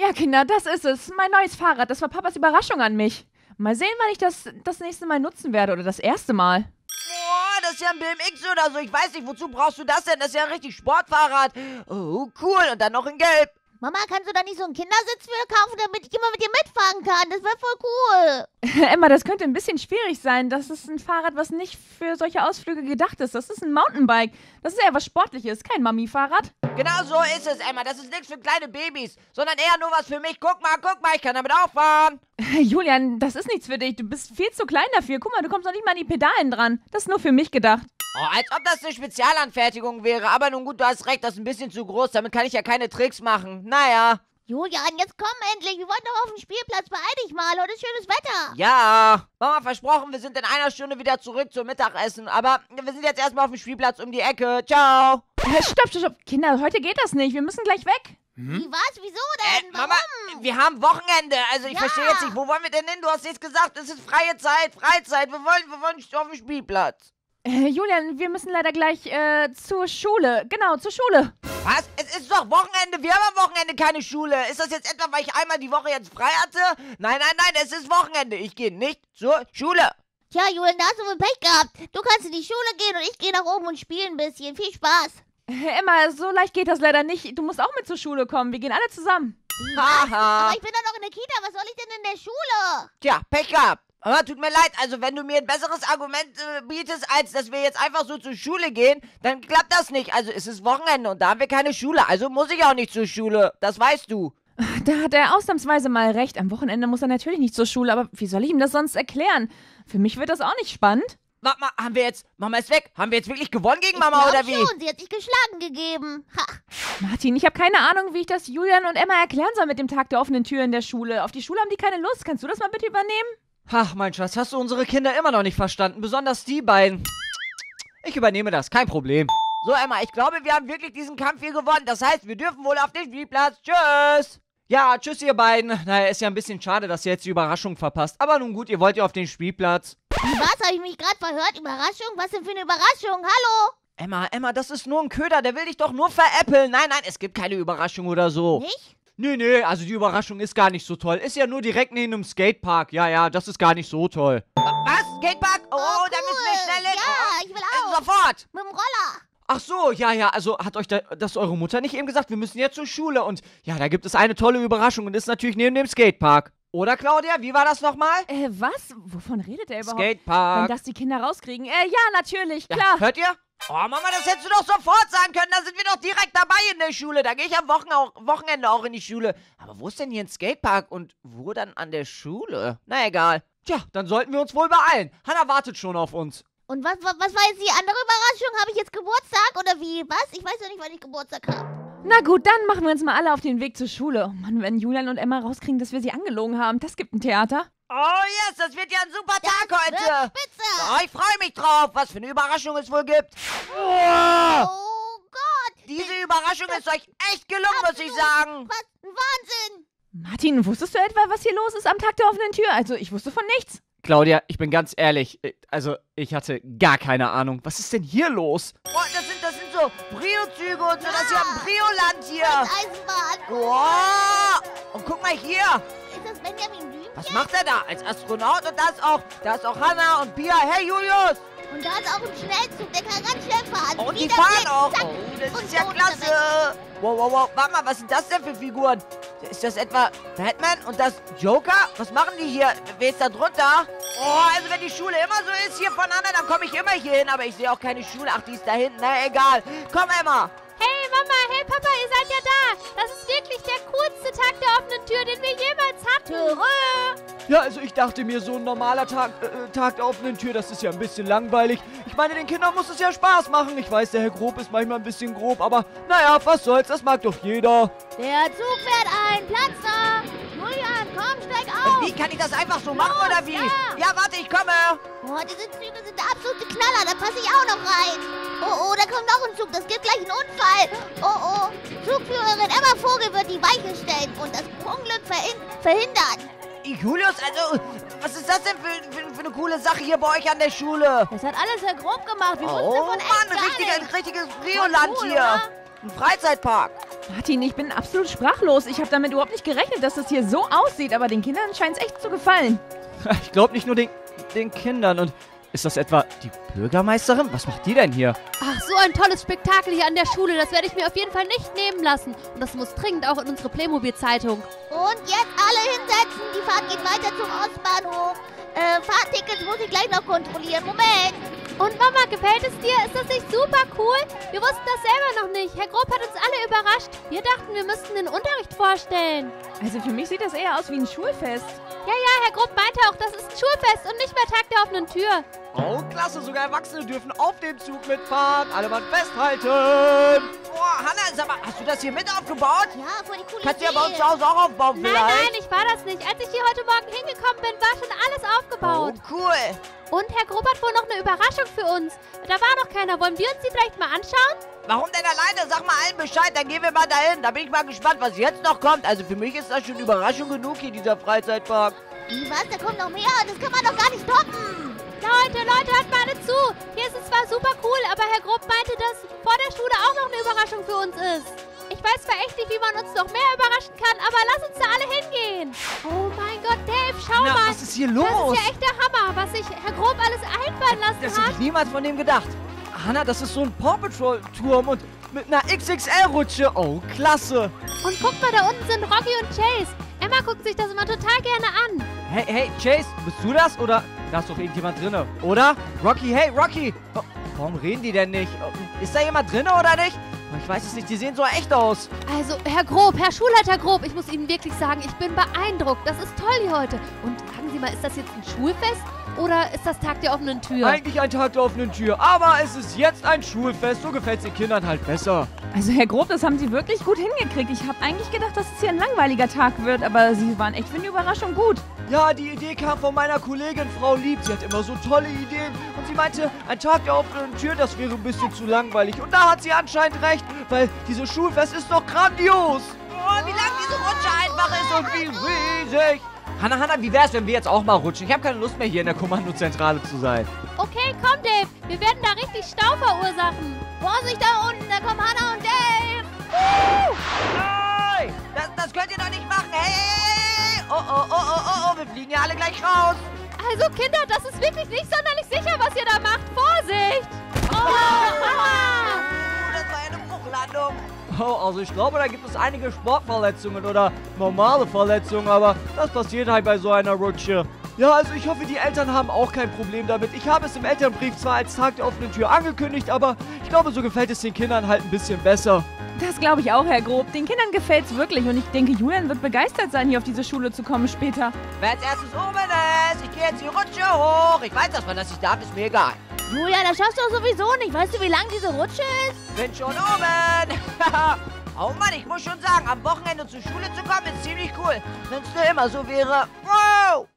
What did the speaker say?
Ja, Kinder, das ist es. Mein neues Fahrrad. Das war Papas Überraschung an mich. Mal sehen, wann ich das nächste Mal nutzen werde oder das erste Mal. Boah, das ist ja ein BMX oder so. Ich weiß nicht, wozu brauchst du das denn? Das ist ja ein richtig Sportfahrrad. Oh, cool. Und dann noch in Gelb. Mama, kannst du da nicht so einen Kindersitz für kaufen, damit ich immer mit dir mitfahren kann? Das wäre voll cool. Emma, das könnte ein bisschen schwierig sein. Das ist ein Fahrrad, was nicht für solche Ausflüge gedacht ist. Das ist ein Mountainbike. Das ist eher was Sportliches, kein Mami-Fahrrad. Genau so ist es, Emma. Das ist nichts für kleine Babys, sondern eher nur was für mich. Guck mal, ich kann damit auch fahren. Julian, das ist nichts für dich. Du bist viel zu klein dafür. Guck mal, du kommst noch nicht mal an die Pedalen dran. Das ist nur für mich gedacht. Oh, als ob das eine Spezialanfertigung wäre. Aber nun gut, du hast recht, das ist ein bisschen zu groß. Damit kann ich ja keine Tricks machen. Naja. Julian, jetzt komm endlich. Wir wollen doch auf den Spielplatz. Beeil dich mal. Heute ist schönes Wetter. Ja. Mama versprochen, wir sind in einer Stunde wieder zurück zum Mittagessen. Aber wir sind jetzt erstmal auf dem Spielplatz um die Ecke. Ciao. Stopp. Kinder, heute geht das nicht. Wir müssen gleich weg. Wie, was? Wieso denn? Warum? Mama, wir haben Wochenende. Also ich verstehe jetzt nicht, wo wollen wir denn hin? Du hast nichts gesagt. Es ist freie Zeit, Freizeit. Wir wollen auf den Spielplatz. Julian, wir müssen leider gleich zur Schule. Genau, zur Schule. Was? Es ist doch Wochenende. Wir haben am Wochenende keine Schule. Ist das jetzt etwa, weil ich einmal die Woche jetzt frei hatte? Nein, es ist Wochenende. Ich gehe nicht zur Schule. Tja, Julian, da hast du wohl Pech gehabt. Du kannst in die Schule gehen und ich gehe nach oben und spiele ein bisschen. Viel Spaß. Emma, so leicht geht das leider nicht. Du musst auch mit zur Schule kommen. Wir gehen alle zusammen. Haha. Aber ich bin doch noch in der Kita. Was soll ich denn in der Schule? Tja, Pech gehabt. Aber tut mir leid, also wenn du mir ein besseres Argument bietest, als dass wir jetzt einfach so zur Schule gehen, dann klappt das nicht. Also es ist Wochenende und da haben wir keine Schule, also muss ich auch nicht zur Schule. Das weißt du. Da hat er ausnahmsweise mal recht. Am Wochenende muss er natürlich nicht zur Schule, aber wie soll ich ihm das sonst erklären? Für mich wird das auch nicht spannend. Warte mal, Mama ist weg. Haben wir jetzt wirklich gewonnen gegen Ich Mama glaub oder wie? schon, sie hat sich geschlagen gegeben. Ha. Martin, ich habe keine Ahnung, wie ich das Julian und Emma erklären soll mit dem Tag der offenen Tür in der Schule. Auf die Schule haben die keine Lust. Kannst du das mal bitte übernehmen? Ach, mein Schatz, hast du unsere Kinder immer noch nicht verstanden? Besonders die beiden. Ich übernehme das, kein Problem. So, Emma, ich glaube, wir haben wirklich diesen Kampf hier gewonnen. Das heißt, wir dürfen wohl auf den Spielplatz. Tschüss. Ja, tschüss ihr beiden. Naja, ist ja ein bisschen schade, dass ihr jetzt die Überraschung verpasst. Aber nun gut, ihr wollt ja auf den Spielplatz. Was, habe ich mich gerade verhört? Überraschung? Was denn für eine Überraschung? Hallo? Emma, das ist nur ein Köder. Der will dich doch nur veräppeln. Nein, es gibt keine Überraschung oder so. Nicht? Nee, also die Überraschung ist gar nicht so toll. Ist ja nur direkt neben dem Skatepark. Ja, das ist gar nicht so toll. Was? Skatepark? Oh, cool. da müssen wir schnell hin. Ja, ich will auch. Sofort. Mit dem Roller. Ach so, ja, also hat euch das eure Mutter nicht eben gesagt? Wir müssen jetzt zur Schule und ja, da gibt es eine tolle Überraschung und ist natürlich neben dem Skatepark. Oder, Claudia? Wie war das nochmal? Was? Wovon redet er überhaupt? Skatepark. Wenn das die Kinder rauskriegen. Ja, natürlich, klar. Ja, hört ihr? Oh, Mama, das hättest du doch sofort sagen können. Da sind wir doch direkt dabei in der Schule. Da gehe ich am Wochenende auch in die Schule. Aber wo ist denn hier ein Skatepark und wo dann an der Schule? Na, egal. Tja, dann sollten wir uns wohl beeilen. Hanna wartet schon auf uns. Und was war jetzt die andere Überraschung? Habe ich jetzt Geburtstag oder wie? Was? Ich weiß ja nicht, wann ich Geburtstag habe. Na gut, dann machen wir uns mal alle auf den Weg zur Schule. Oh Mann, wenn Julian und Emma rauskriegen, dass wir sie angelogen haben, das gibt ein Theater. Oh yes, das wird ja ein super Tag heute. Spitze. Oh, ich freue mich drauf, was für eine Überraschung es wohl gibt. Oh Gott. Diese Überraschung ist euch echt gelungen, muss ich sagen. Was? Ein Wahnsinn. Martin, wusstest du etwa, was hier los ist am Tag der offenen Tür? Also, ich wusste von nichts. Claudia, ich bin ganz ehrlich, also ich hatte gar keine Ahnung. Was ist denn hier los? Oh, das sind so Brio-Züge und so, das ist ja ein Brio-Land hier. Das Eisenbahn. Oh, und guck mal hier. Ist das Benjamin Blümchen? Was macht er da als Astronaut? Und da ist auch Hanna und Pia. Hey, Julius. Und da ist auch ein Schnellzug, der kann ganz schnell fahren. Oh, und Wie die der fahren Blitz, auch. zack, Oh, das und ist ja so klasse. weg. Wow. Warte mal, was sind das denn für Figuren? Ist das etwa Batman und das Joker? Was machen die hier? Wer ist da drunter? Oh, also wenn die Schule immer so ist hier voneinander, dann komme ich immer hier hin. Aber ich sehe auch keine Schule. Ach, die ist da hinten. Na, egal. Komm, Emma. Hey Mama, hey Papa, ihr seid ja da. Das ist wirklich der coolste Tag der offenen Tür, den wir jemals hatten. Ja, also ich dachte mir, so ein normaler Tag der offenen Tür, das ist ja ein bisschen langweilig. Ich meine, den Kindern muss es ja Spaß machen. Ich weiß, der Herr Grob ist manchmal ein bisschen grob, aber naja, was soll's, das mag doch jeder. Der Zug fährt ein. Platz da. Julian, komm, steig auf. Wie kann ich das einfach so machen, oder wie? ja. Ja, warte, ich komme. Oh, diese Züge sind der absolute Knaller. Da passe ich auch noch rein. Oh, da kommt noch ein Zug. Das gibt gleich einen Unfall. Oh. Zugführerin Emma Vogel wird die Weiche stellen und das Unglück verhindern. Julius, also, was ist das denn für eine coole Sache hier bei euch an der Schule? Das hat alles Herr Grob gemacht. Wir wussten Oh davon echt Mann, gar ein nichts. richtiges Brio-Land Voll cool, hier. oder? Ein Freizeitpark. Martin, ich bin absolut sprachlos. Ich habe damit überhaupt nicht gerechnet, dass das hier so aussieht, aber den Kindern scheint es echt zu gefallen. Ich glaube nicht nur den Kindern. Und ist das etwa die Bürgermeisterin? Was macht die denn hier? Ach, so ein tolles Spektakel hier an der Schule. Das werde ich mir auf jeden Fall nicht nehmen lassen. Und das muss dringend auch in unsere Playmobil-Zeitung. Und jetzt alle hinsetzen. Die Fahrt geht weiter zum Ostbahnhof. Fahrtickets muss ich gleich noch kontrollieren. Moment. Und Mama, gefällt es dir? Ist das nicht super cool? Wir wussten das selber noch nicht. Herr Grob hat uns alle überrascht. Wir dachten, wir müssten den Unterricht vorstellen. Also für mich sieht das eher aus wie ein Schulfest. Ja, Herr Grob meinte auch, das ist ein Schulfest und nicht mehr Tag der offenen Tür. Oh, klasse. Sogar Erwachsene dürfen auf dem Zug mitfahren. Alle Mann festhalten. Boah, Hanna, sag mal, hast du das hier mit aufgebaut? Ja, voll die coole Kannst du ja Idee. bei uns zu Hause auch aufbauen Nein, vielleicht? ich war das nicht. Als ich hier heute Morgen hingekommen bin, war schon alles aufgebaut. Oh, cool. Und Herr Grob hat wohl noch eine Überraschung für uns. Da war noch keiner. Wollen wir uns die vielleicht mal anschauen? Warum denn alleine? Sag mal allen Bescheid, dann gehen wir mal dahin. Da bin ich mal gespannt, was jetzt noch kommt. Also für mich ist das schon Überraschung genug hier, dieser Freizeitpark. Wie was? Da kommt noch mehr. Das kann man doch gar nicht toppen. Leute, hört mal alle zu. Hier ist es zwar super cool, aber Herr Grob meinte, dass vor der Schule auch noch eine Überraschung für uns ist. Ich weiß zwar echt nicht, wie man uns noch mehr überraschen kann, aber lass uns da alle hingehen. Oh mein Gott, Dave, schau Na, mal. was ist hier los? Das ist ja echt der Hammer, was sich Herr Grob alles einfallen lassen Das hat. hätte ich niemals von dem gedacht. Hanna, das ist so ein Paw Patrol Turm und mit einer XXL-Rutsche. Oh, klasse. Und guck mal, da unten sind Rocky und Chase. Emma guckt sich das immer total gerne an. Hey, Chase, bist du das? Oder da ist doch irgendjemand drinne, oder? Rocky, hey, Rocky. Oh, warum reden die denn nicht? Oh, ist da jemand drinne oder nicht? Oh, ich weiß es nicht, die sehen so echt aus. Also, Herr Grob, Herr Schulleiter Grob, ich muss Ihnen wirklich sagen, ich bin beeindruckt. Das ist toll hier heute. Und sagen Sie mal, ist das jetzt ein Schulfest oder ist das Tag der offenen Tür? Eigentlich ein Tag der offenen Tür, aber es ist jetzt ein Schulfest. So gefällt es den Kindern halt besser. Also Herr Grob, das haben Sie wirklich gut hingekriegt. Ich habe eigentlich gedacht, dass es hier ein langweiliger Tag wird, aber Sie waren echt für eine Überraschung gut. Ja, die Idee kam von meiner Kollegin Frau Lieb. Sie hat immer so tolle Ideen. Und sie meinte, ein Tag der offenen Tür, das wäre ein bisschen zu langweilig. Und da hat sie anscheinend recht, weil dieses Schulfest ist doch grandios. Oh, wie lang diese Rutsche einfach ist und wie riesig. Hanna, wie wär's, wenn wir jetzt auch mal rutschen? Ich habe keine Lust mehr, hier in der Kommandozentrale zu sein. Okay, komm, Dave. Wir werden da richtig Stau verursachen. Vorsicht da unten, da kommen Hannah und Dave. Hey, das könnt ihr doch nicht machen. Hey. Oh, wir fliegen ja alle gleich raus. Also, Kinder, das ist wirklich nicht sonderlich sicher, was ihr da macht. Vorsicht! Oh, Mama! Das war eine Bruchlandung. Oh, also ich glaube, da gibt es einige Sportverletzungen oder normale Verletzungen, aber das passiert halt bei so einer Rutsche. Ja, also ich hoffe, die Eltern haben auch kein Problem damit. Ich habe es im Elternbrief zwar als Tag der offenen Tür angekündigt, aber ich glaube, so gefällt es den Kindern halt ein bisschen besser. Das glaube ich auch, Herr Grob. Den Kindern gefällt es wirklich und ich denke, Julian wird begeistert sein, hier auf diese Schule zu kommen später. Wer als erstes oben ist, ich gehe jetzt die Rutsche hoch. Ich weiß, dass man das nicht darf, ist mir egal. Julia, das schaffst du doch sowieso nicht. Weißt du, wie lang diese Rutsche ist? Bin schon oben. Oh Mann, ich muss schon sagen, am Wochenende zur Schule zu kommen, ist ziemlich cool. Wenn es nur immer so wäre. Wow!